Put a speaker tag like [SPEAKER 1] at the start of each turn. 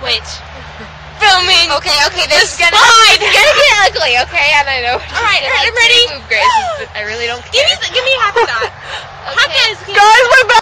[SPEAKER 1] Wait. Filming.
[SPEAKER 2] Okay, this is gonna
[SPEAKER 1] slide.
[SPEAKER 2] get ugly, okay? And I know.
[SPEAKER 1] Alright, I'm ready.
[SPEAKER 2] Move, Grace. I really don't care.
[SPEAKER 1] Give me half of that.
[SPEAKER 2] Okay.
[SPEAKER 1] Half that is